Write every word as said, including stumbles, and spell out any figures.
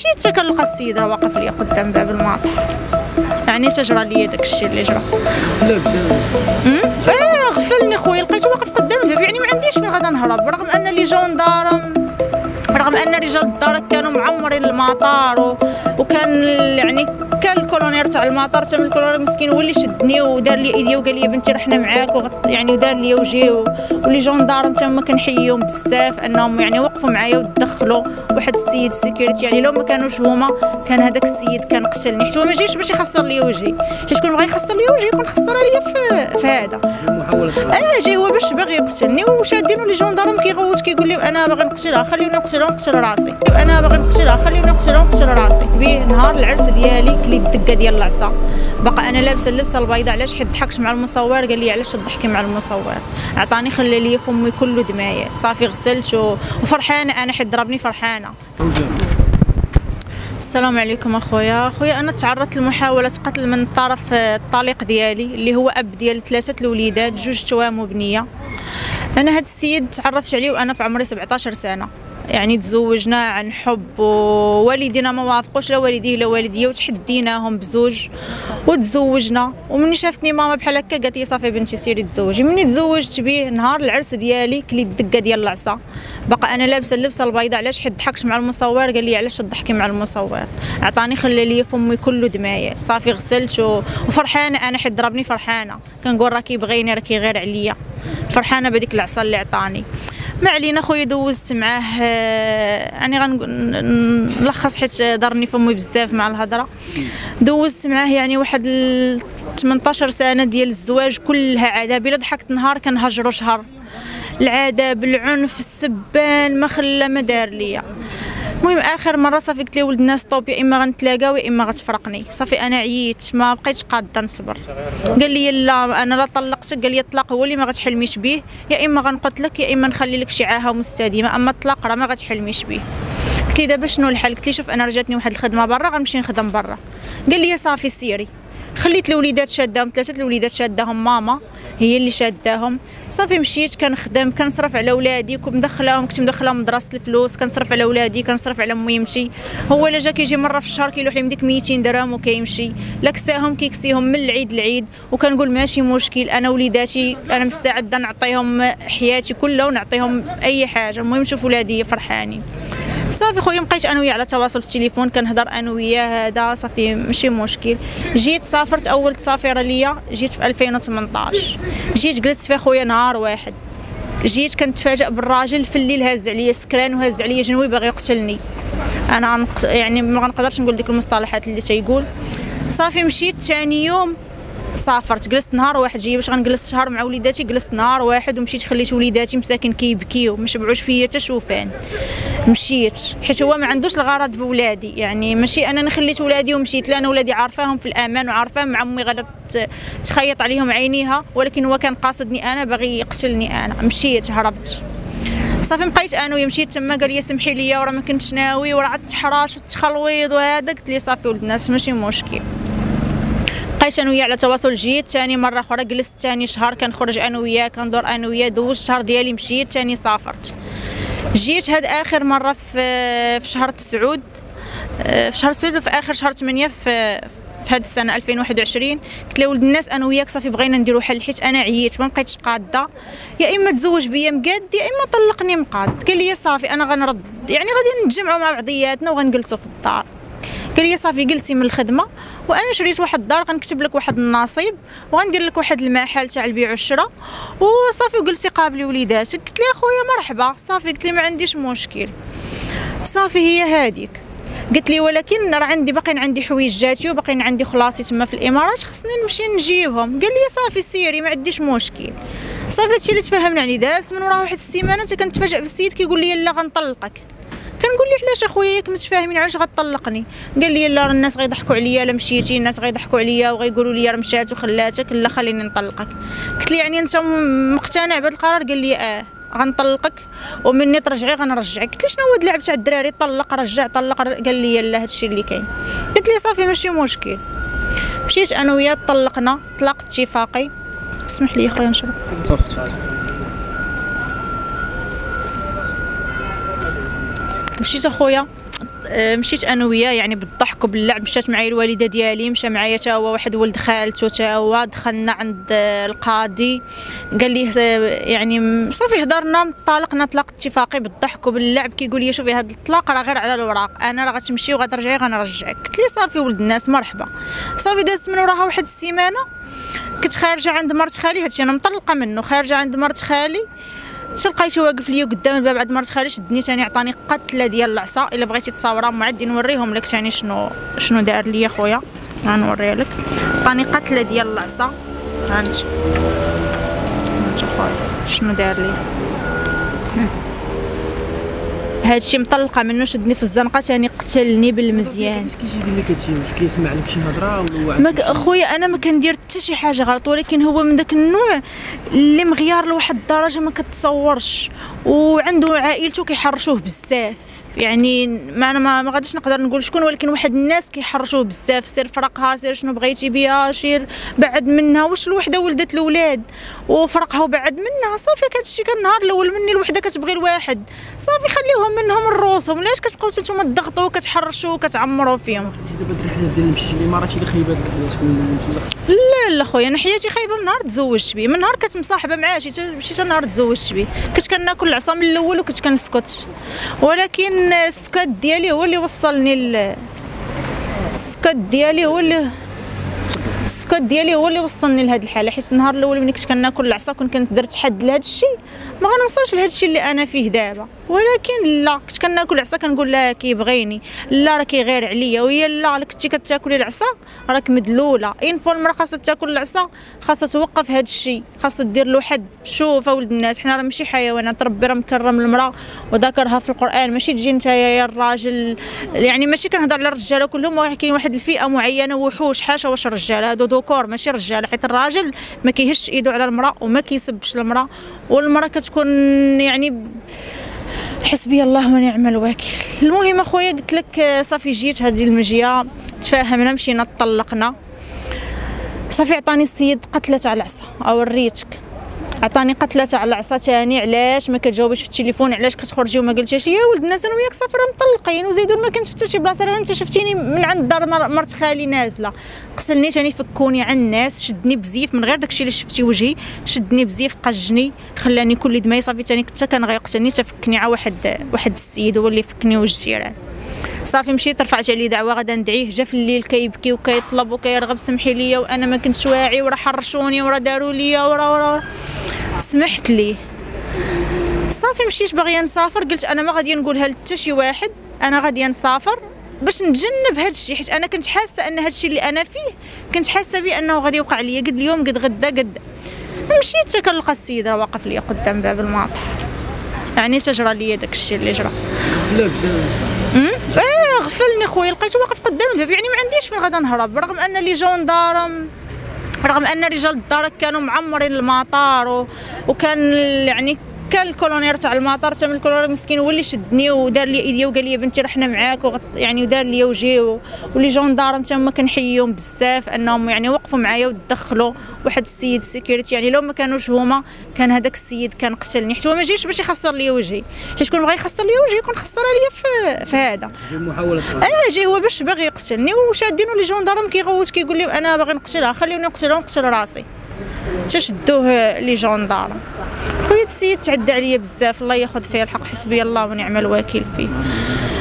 مشيت كنلقى السيد راه واقف ليا قدام باب المطار، يعني تجرى ليا داك الشيء اللي جرى. لا مشى اه غفلني خويا، لقيته واقف قدام الباب، يعني ما عنديش فين غادا نهرب، رغم ان لي جوندارم، رغم ان رجال الدار كانوا معمرين المطار و... وكان يعني كان الكولونير تاع المطار تما الكولونير مسكين هو اللي شدني ودار لي ايديا وقال لي بنتي راه حنا معاك وغط... يعني ودار لي وجيو، ولي جوندارم تما كنحييهم بزاف انهم يعني وقفوا معايا ودخلوا واحد السيد سيكوريتي، يعني لو ما كانوش هما كان هذاك السيد كان قتلني، حيت هو ما جايش باش يخسر لي وجهي، حيت كون بغى يخسر لي وجهي يكون خسر لي في, في هذا اه جاي هو باش باغي يقتلني، وشادينو لي جوندارم كيغوت كيقول لي انا باغي نقتلها خليوني نقتلها نقتل راسي، انا باغي نقتلها خليوني نقتلها نقتل راسي. بيه نهار العرس ديالي كليت الدقه ديال العصا، باقا انا لابسه اللبسه البيضاء، علاش حيت ضحكت مع المصور قال لي علاش تضحكي مع المصور، عطاني خلى لي فمي كله دمايه، صافي غسلت وفرحانه انا حيت ضربني فرحانه. السلام عليكم اخويا، اخويا انا تعرضت لمحاوله قتل من طرف الطليق ديالي اللي هو اب ديال ثلاثه الوليدات، جوج توام وبنيه. انا هذا السيد تعرفت عليه وانا في عمري سبعطاش سنه، يعني تزوجنا عن حب ووالدينا ما وافقوش، لا والديه لا والديه، وتحديناهم بزوج وتزوجنا، ومني شافتني ماما بحال هكا قالت لي صافي بنتي سيري تزوجي. مني تزوجت به نهار العرس ديالي كليت الدقه ديال العصا، باقا انا لابسه اللبسه البيضاء، علاش حيت ضحكت مع المصور قال لي علاش تضحكي مع المصور، عطاني خلى لي فمي كله دمايه، صافي غسلت وفرحانه انا حيت ضربني فرحانه، كنقول راه كيبغيني راه كيغير عليا، فرحانه بهذيك العصا اللي عطاني. ما علينا خويا، دوزت معاه يعني غنلخص حيت ضرني فمي بزاف مع الهضره، دوزت معاه يعني واحد ثمنطاش سنه ديال الزواج كلها عذاب، الا ضحكت نهار كنهجرو شهر، العذاب العنف السبان ما خلى ما دار ليا. المهم اخر مره صافي قلت له ولد الناس طوب، يا اما غنتلاقاو يا اما غتفرقني، صافي انا عييت ما بقيتش قاده نصبر، قال لي لا انا لا طلقتك، قال لي الطلاق هو اللي ما غتحلميش به، يا اما غنقتلك يا اما نخلي لك شي عاهه مستديمه، اما الطلاق راه ما غتحلميش به. قلت لي دابا شنو الحل؟ قلت لي شوف انا رجعتني واحد الخدمه برا غنمشي نخدم برا، قال لي صافي سيري. خليت الوليدات شاداهم، ثلاثه الوليدات شاداهم ماما هي اللي شاداهم، صافي مشيت كنخدم كنصرف على ولادي، كنت مدخلاهم كنت مدخلاهم مدرسه الفلوس، كنصرف على ولادي كنصرف على ميمتي، هو لا جا كيجي مره في الشهر كيلوح لي من ديك ميتين درهم وكيمشي، لا كساهم كيكسيهم من العيد للعيد، وكنقول ماشي مشكل انا وليداتي انا مستعده نعطيهم حياتي كلها ونعطيهم اي حاجه، المهم نشوف ولادي فرحانين. صافي خويا بقيت انا وياه على تواصل في التليفون كنهضر انا وياه هذا صافي ماشي مشكل. جيت سافرت اول تسافيره ليا جيت في ألفين وثمنطاش، جيت جلست فيها خويا نهار واحد، جيت كنتفاجئ بالراجل في الليل هاز عليا سكران وهاز عليا جنوي باغي يقتلني، انا يعني ما غنقدرش نقول ديك المصطلحات اللي تيقول. صافي مشيت ثاني يوم سافرت، جلست نهار واحد جايه باش غنجلس شهر مع وليداتي، جلست نهار واحد ومشيت خليت وليداتي مساكن كيبكيو ما شبعوش فيا حتى شوفان، مشيت حيت هو ما عندوش الغرض بولادي، يعني ماشي انا خليت ولادي ومشيت، لا انا ولادي عارفاهم في الامان وعارفاهم مع امي غادا تخيط عليهم عينيها، ولكن هو كان قاصدني انا باغي يقتلني انا، مشيت هربت. صافي بقيت انا ويا مشيت تما قال لي سمحي لي وراه ما كنتش ناوي وراه التحراش والتخلويض وهذا، قلت لي صافي ولد الناس ماشي مشكل. بقيت انا وياه على تواصل، جيت ثاني مره اخرى جلست ثاني شهر كنخرج انا وياه كندور انا وياه، دوزت الشهر ديالي مشيت ثاني سافرت. جيت هاد اخر مره في في شهر تسعود في شهر تسعود في اخر شهر ثمانية في في هاد السنه ألفين وواحد وعشرين، قلت له ولد الناس انا وياك صافي بغينا نديرو حل حيت انا عييت ما بقيتش قاده، يا اما تزوج بيا مقاد يا اما طلقني مقاد. قال لي صافي انا غنرد يعني غادي نتجمعوا مع بعضياتنا وغنجلسوا في الدار، قال لي صافي جلسي من الخدمه وانا شريت واحد الدار غنكتب لك واحد النصيب وغندير لك واحد المحل تاع البيع والشراء وصافي، وجلسي قابلي وليداتك. قلت لي اخويا مرحبا صافي، قلت لي ما عنديش مشكل. صافي هي هذيك قلت لي ولكن راه عندي باقيين عندي حوايج جاتي وباقيين عندي خلاصي تما في الامارات خصني نمشي نجيبهم. قال لي صافي سيري ما عنديش مشكل. صافي هادشي اللي تفاهمنا عليه. دازت من وراه واحد السيمانه حتى كنتفاجئ بالسيد كيقول لي لا غنطلقك. كنقول ليه علاش اخويا ياك متفاهمين علاش غتطلقني؟ قال لي لا الناس غيضحكوا عليا الا مشيتي، الناس غيضحكوا عليا وغيقولوا لي راه مشات وخلاتك، لا خليني نطلقك. قلت لي يعني انت مقتنع بهذا القرار؟ قال لي اه غنطلقك ومني ترجعي غنرجعك. قلت له شنو هو اللعب تاع الدراري طلق رجع طلق رجع. قال لي لا هادشي اللي كاين. قلت لي صافي ماشي مشكل. مشيت انا وياه طلقنا طلاق اتفاقي. اسمح لي خويا نشرب. مشيت اخويا مشيت انا وياه يعني بالضحك وباللعب، مشات معايا الوالده ديالي، مشى معايا تا هو واحد ولد خالته تا هو، دخلنا عند القاضي قال لي يعني صافي هضرنا طلقنا طلاق اتفاقي بالضحك وباللعب. كيقول لي شوفي هذا الطلاق راه غير على الوراق، انا راه غتمشي وغترجعي غنرجعك. قلت لي صافي ولد الناس مرحبا. صافي دازت من وراها واحد السيمانه، كنت خارجه عند مرت خالي، هادشي انا مطلقه منه، خارجه عند مرت خالي تلقيته واقف ليا قدام الباب عند مرت خالي، شدني ثاني عطاني قتله ديال العصا. الا بغيتي تصاورها معدي نوريهم لك ثاني شنو شنو دار ليا خويا، غنوريها لك. عطاني قتله ديال العصا، ها انت انت خويا شنو دار ليا. هادشي مطلقه منه، شدني في الزنقه ثاني قتلني بالمزيان. كيفاش كيجي يدير لك هادشي؟ واش كيسمع لك شي هضره ولا ما اخويا انا ما كندير حتى شي حاجه غلط، ولكن هو من داك النوع اللي مغيار لواحد الدرجه ما كتصورش، وعنده عائلته كيحرشوه بزاف. يعني ما انا ما, ما غاديش نقدر نقول شكون، ولكن واحد الناس كيحرشوه بزاف، سير فرقها، سير شنو بغيتي بها، سير بعد منها. واش الوحده ولدت الاولاد وفرقها وبعد منها، صافي هادشي كان النهار الاول مني الوحده كتبغي الواحد، صافي خليوهم منهم لروسهم، علاش كتبقاو نتوما تضغطوا وكتحرشوا وكتعمروا فيهم. دابا الرحله ديال مشيتي للامارات اللي خيبات لك حياتك ولا؟ لا لا خويا، انا حياتي خايبه من نهار تزوجت بيه، من نهار كنت مصاحبه معاه ماشي حتى نهار تزوجت بيه. كنت كناكل العصا من الاول وكنت كنسكت، ولكن السكات ديالي هو اللي وصلني ل... السكات ديالي هو اللي السكوت ديالي هو اللي وصلني لهاد الحاله. حيت النهار الاول ملي كنت كناكل العصا كون كنت درت حد لهاد الشيء ما غنوصلش لهاد الشيء اللي انا فيه دابا. ولكن لا، كنت كناكل العصا كنقول لا كيبغيني، لا راه كيغير عليا، وهي لا كنتي كتاكلي العصا راك مدلوله. ان فوا المراه خاصها تاكل العصا خاصها توقف هاد الشيء، خاصها دير له حد. شوف ولد الناس، حنا راه ماشي حيوانات، ربي راه مكرم المراه وذكرها في القران، ماشي تجي نتايا يا الراجل. يعني ماشي كنهضر على الرجاله كلهم، ولكن كاين واحد الفئه معينه وحوش، حاشا واش الرجال هادو ذكور ماشي رجاله. حيت الراجل ما كيهش ايدو على المراه وما كيسبش المراه، والمراه كتكون يعني حسبي الله ونعم الوكيل. المهم اخويا قلت لك صافي جيت هذه المجيه، تفاهمنا مشينا طلقنا. صافي عطاني السيد قتله تاع العصا، اوريتك عطاني قتله تاع العصا ثاني. علاش ما كتجاوبش في التليفون؟ علاش كتخرجي وما قلتيش يا ولد الناس انا وياك صافي راه مطلقين وزيدون ما كنت في حتى شي بلاصه. راه انت شفتيني من عند دار مرت خالي نازله، قتلني ثاني فكوني عند الناس، شدني بزيف من غير داكشي اللي شفتي وجهي، شدني بزيف قجني خلاني كل دماي. صافي ثاني كنت كنغيق ثاني تفكني على واحد واحد السيد هو اللي فكني وجه الجيران. صافي مشيت رفعت عليه دعوه غادا ندعيه، جا في الليل كيبكي وكيطلب وكيرغب سمحي لي وانا ما كنتش واعي وراه حرشوني وراه داروا لي وراه وراه سمحت لي. صافي مشيت باغيه نسافر، قلت انا ما غادي نقولها لحتى شي واحد، انا غاديه نسافر باش نتجنب هذا الشيء. حيت انا كنت حاسه ان هذا الشيء اللي انا فيه كنت حاسه بانه غادي يوقع لي قد اليوم قد غدا قد. مشيت حتى كنلقى السيد راه واقف لي قدام باب الماطر، يعني تجرى لي داك الشيء اللي جرى. اه غفلني خويا، لقيته واقف قدام الباب، يعني ما عنديش فين غادا نهرب، رغم ان لي جوندارم رغم ان رجال الدار كانوا معمرين المطار، وكان يعني كان الكولونير تاع المطار تما الكولونير مسكين هو اللي شدني ودار لي ايديا وقال لي بنتي راه حنا معاك وغط يعني ودار لي وجهي. ولي جوندارم تما كنحييهم بزاف انهم يعني وقفوا معايا ودخلوا واحد السيد سيكوريتي. يعني لو ما كانوش هما كان هذاك السيد كان قتلني، حيت هو ما جايش باش يخسر لي وجهي. حيت كون بغى يخسر لي وجهي يكون خسرها لي في, في هذا محاوله. اه جاي هو باش باغي يقتلني، وشادينو لي جوندارم كيغوت كيقول لي انا باغي نقتلها، خليوني نقتلها ونقتل راسي. تشدوه لي جوندارم. خويا السيد تعدى عليا بزاف، الله ياخذ فيه الحق، حسبي الله ونعم الوكيل فيه.